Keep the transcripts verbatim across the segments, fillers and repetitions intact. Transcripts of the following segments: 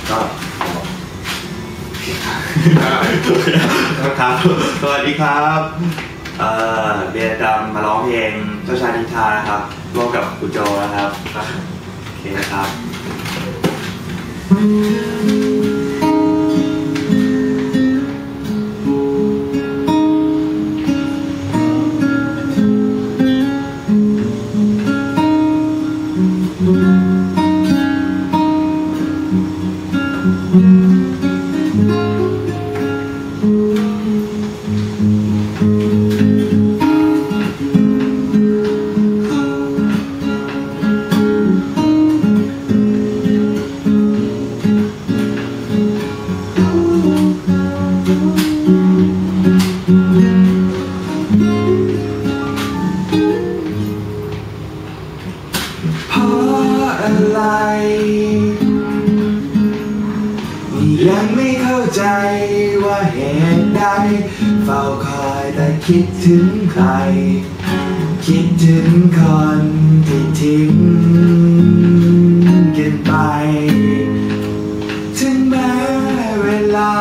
ก็ครับสวัสดีครับเอ่อเบียร์ดำมาร้องเพลงเจ้าชายนิทรานะครับร่วมกับคุณโจนะครับโอเคนะครับเพราะอะไรยังไม่เข้าใจว่าเหตุใดเฝ้าคอยแต่คิดถึงใครคิดถึงคนที่ทิ้งกันไปถึงแม้เวลา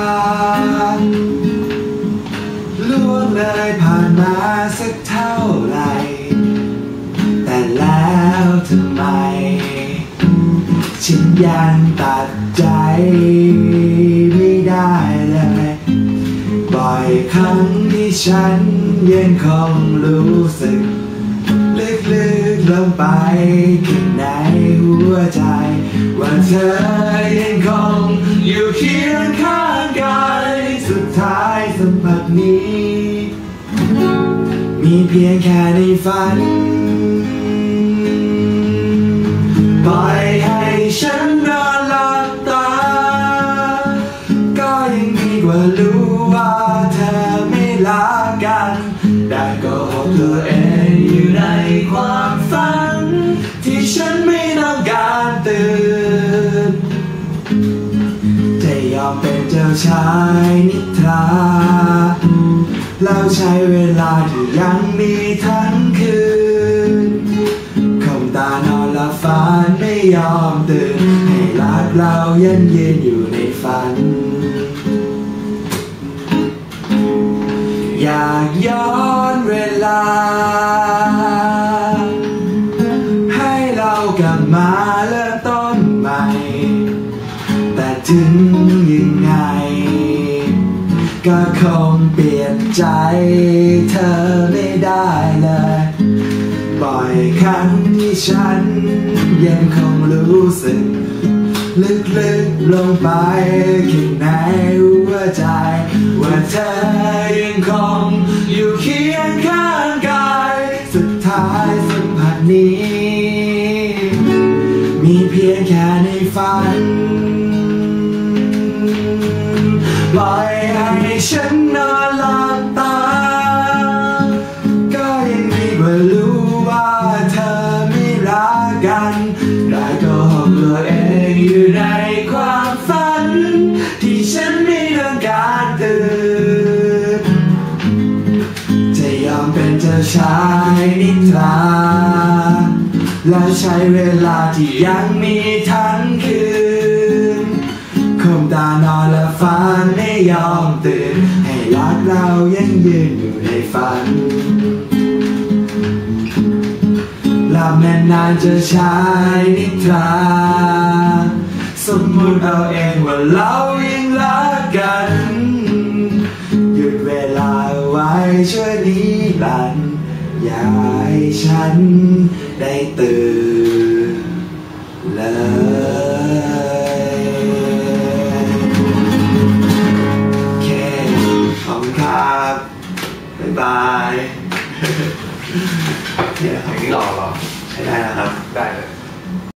ล่วงเลยผ่านมาสักเท่าไหร่แต่แล้วทำไมฉันยังตัดใจไม่ได้เลยบ่อยครั้งที่ฉันยังคงรู้สึกลึกๆลงไปข้างในหัวใจว่าเธอยังคงอยู่เคียงข้างกันสุดท้ายสัมผัสนี้มีเพียงแค่ในฝันปล่อยให้ฉันนอนหลับตาก็ยังดีกว่ารู้ว่าเธอไม่รักกันได้โกหกตัวเองอยู่ในความฝันที่ฉันไม่ต้องการตื่นจะยอมเป็นเจ้าชายนิทราแล้วใช้เวลาที่ยังมีทั้งคืนคมตานอนหลับฝันไม่ยอมตื่นให้รักเรายังยืนอยู่ในฝันอยากย้อนเวลาให้เรากลับมาเริ่มต้นใหม่แต่ถึงยังไงก็คงเปลี่ยนใจเธอไม่ได้เลยบ่อยครั้งที่ฉันยังคงรู้สึกลึกๆลงไปข้างในหัวใจว่าเธอยังคงอยู่เคียงข้างกายสุดท้ายสัมผัสนี้มีเพียงแค่ในฝันปล่อยให้ฉันนอนหลับตาก็ยังดีกว่ารู้ว่าเธอไม่รักกันได้โกหกตัวเองอยู่ในความฝันที่ฉันไม่ต้องการตื่นจะยอมเป็นเจ้าชายนิทราและใช้เวลาที่ยังมีทั้งคืนคมตานอนและฝันไม่ยอมตื่นให้รักเรายังยืนอยู่ในฝันหลับนานๆจะใช้นิทราสมมุติเอาเองว่าเรายังรักกันหยุดเวลาไว้ช่วยนิรันดร์อย่าให้ฉันได้ตื่นเลยโอเคขอบคุณครับบ๊ายบายเนี่ยครับอย่างนี้รอรอใช้ได้นะครับได้เลย